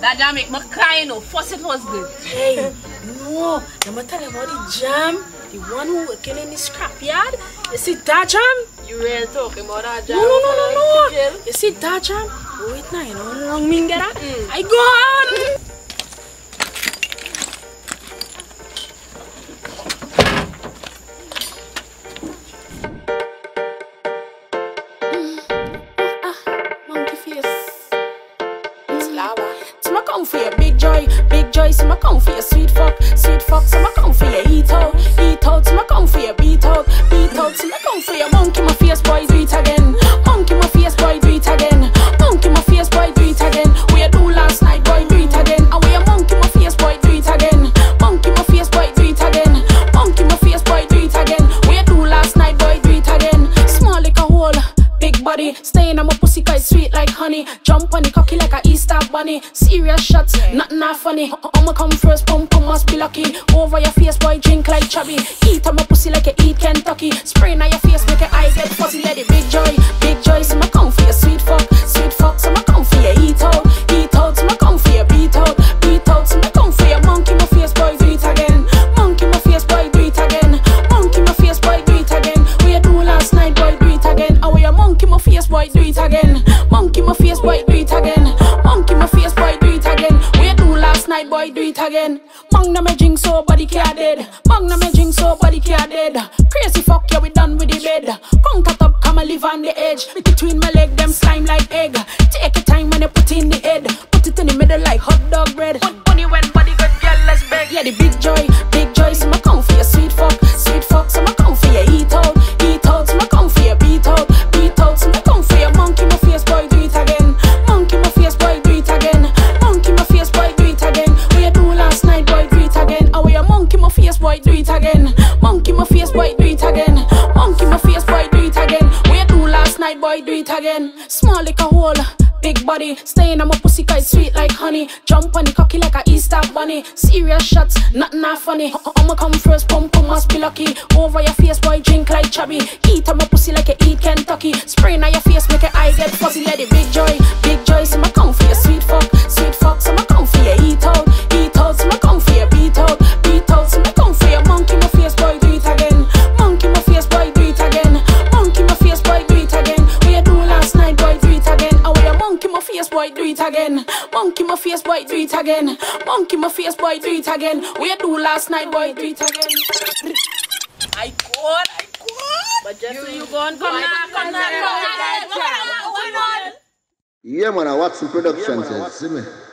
That jam make me cry, you know. First it was good. Hey, no. Let me tell you about the jam. The one who working in the scrapyard. You see that jam? You really talking about that jam? No. You see that jam? Wait now, you know how long me get that? I go on. For your big joy, so I come for your sweet fuck, so I come for your eat out, so I come for your beat out, so I come for your monkey my face boy, do it again, monkey my face boy, do it again, monkey my face boy, do it again, we you do last night boy, do it again, and we a monkey my face boy, do it again, monkey my face boy, do it again, monkey my face boy, do it again, we you do last night boy, do it again, small like a hole. Big body, staying on my pussy quite sweet like honey. Jump on the cocky like a Easter bunny. Serious shots, nothing not funny. I'ma come first, pump must be lucky. Over your face, boy, drink like chubby. Eat on my pussy like you eat Kentucky. Spray on your face, make your eyes get fuzzy. Let it big joy, so I'ma come for your sweet fuck, so I'ma come for your eat out, so I'ma come for your beat out, so I'ma come for your monkey my face, boy, do it again, monkey my face, boy, do it again, monkey my face, boy, do it again. We you do last night, boy, do it again. And we a monkey my face, boy, do it again, monkey my face, boy, do it again, monkey my face, boy, do it again. We you do last night, boy, do it again. Mang na me drink so body can't dead, mang na me drink so body can't dead. Crazy fuck yeah, we done with the bed. Come cut up, come and live on the edge. Between my leg, them slime like egg. Take your time when you put in the head. Put it in the middle like hot dog bread. Put money when body good, girl, let's beg. Yeah, the big joy, so I come for your sweet fuck, so I come for your eat out, so I come for your beat out, so I come for your monkey my face, boy, do it again, monkey my face, boy, do it again, monkey my face, boy, do it again. We you do last night, boy, do it again. And we a monkey my face, boy, do it again, monkey my face, boy, do it again, monkey my face, boy, do it again. We you do last night, boy, do it again. Small like a hole. Big body, staying on my pussy quite sweet like honey. Jump on the cocky like a Easter bunny. Serious shots, nothing not funny. I'ma come first, pump must be lucky. Over your face, boy, drink like chubby. Eat on my pussy like you eat Kentucky. Spray on your face, make your eye get fuzzy. Let it big joy, so I'ma come for your sweet fuck, so I'ma come for your eat out, so I'ma come for your beat out, so I'ma come for your monkey my face, boy, do it again, monkey my face, boy, do it again, monkey my face, boy, do it again. We you do last night, boy, do it again. And we a monkey my face, boy, do it again, monkey my face, boy, do it again, monkey my face, boy, do it again. We you do last night, boy, do it again. I got. But just you go on, come now. Yeah, man, I watch some productions, see me.